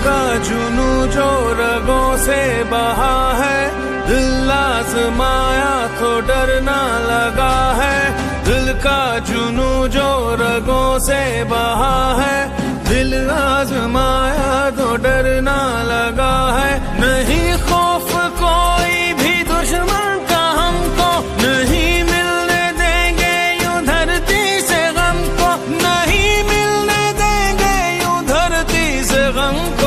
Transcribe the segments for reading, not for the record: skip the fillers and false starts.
का जुनू जो रगों से बहा है, दिल आजमाया तो डरना लगा है। दिल का जुनू जो रगों से बहा है, दिल आजमाया तो डरना लगा है। नहीं खौफ कोई भी दुश्मन का हमको, नहीं मिलने देंगे यूं धरती से गम को, नहीं मिलने देंगे यूं धरती से गम को।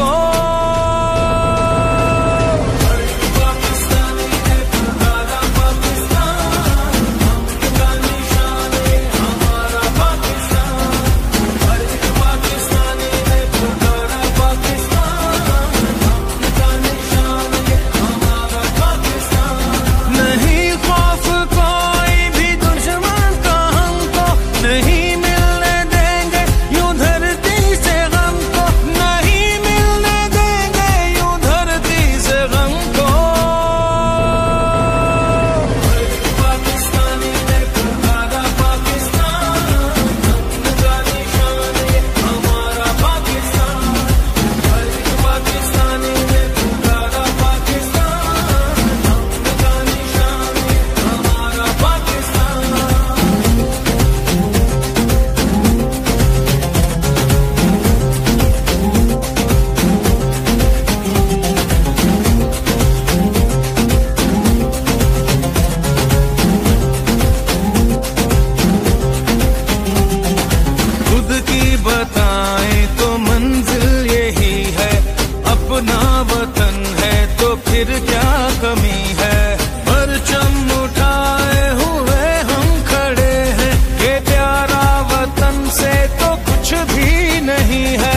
बताएं तो मंजिल यही है, अपना वतन है तो फिर क्या कमी है। परचम उठाए हुए हम खड़े हैं, ये प्यारा वतन से तो कुछ भी नहीं है।